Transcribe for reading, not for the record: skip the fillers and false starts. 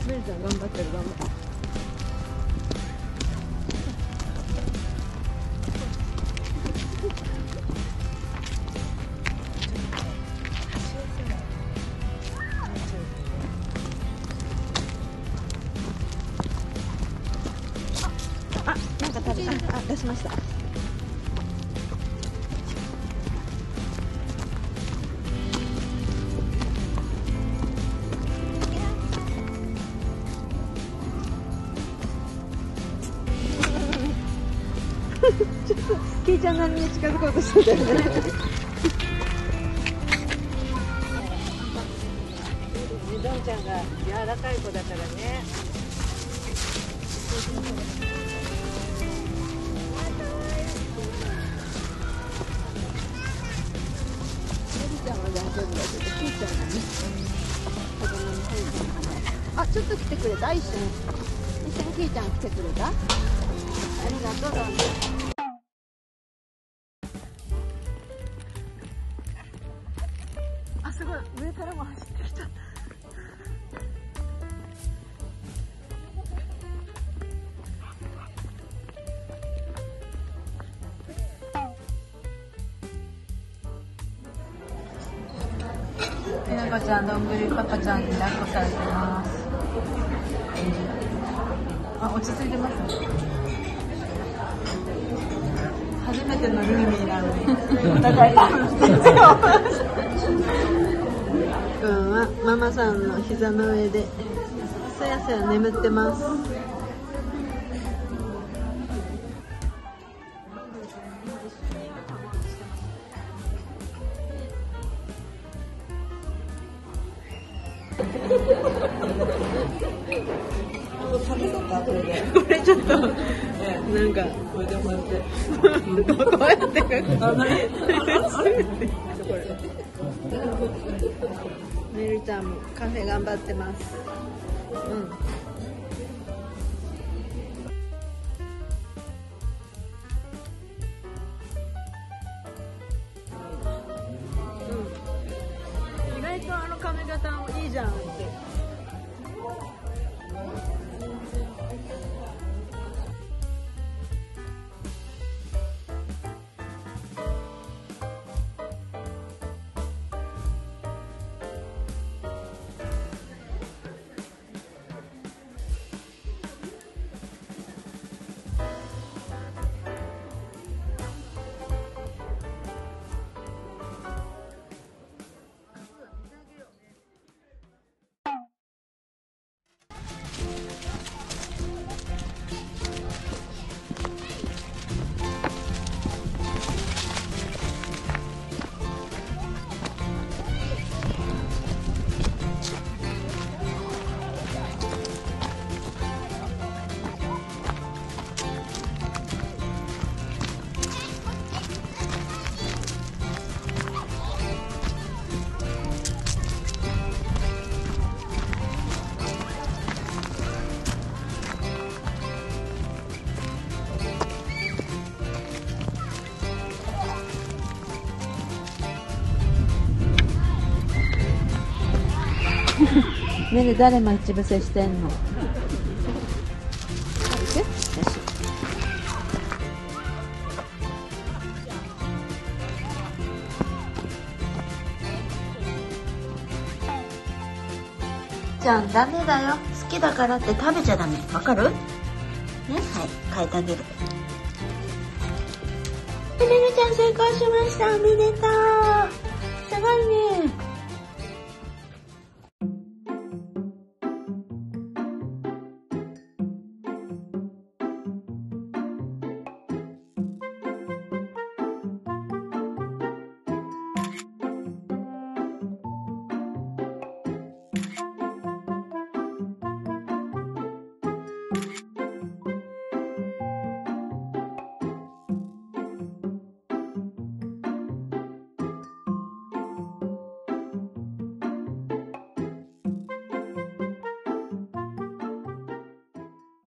メルちゃん頑張ってる頑張ってる。あ、なんか食べた。あ、出しました。ちょっとケイちゃん並みに近づこうとしてたよね。どんちゃんが柔らかい子だからね。ちゃんは大丈夫だけど、ケイちゃんがね、子供に入るから。あ、ちょっと来てくれた？一緒にケイちゃん来てくれた？ありがとう、どうぞ。あ、すごい、上からも走ってきた。なこちゃん、どんぐりパパちゃんに抱っこされてます。あ、落ち着いてますね。初めてのルーミーなのにお互い君はママさんの膝の上でそやそや眠ってます。これちょっとなんかこうやってメルちゃんもカフェ頑張ってます。意外とあの髪型もいいじゃんって。ねえ、誰待ち伏せしてんの？ちゃん、ダメだよ。好きだからって食べちゃダメ。わかる？ね、はい、変えてあげる。めるちゃん成功しました。おめでとう。すごいね。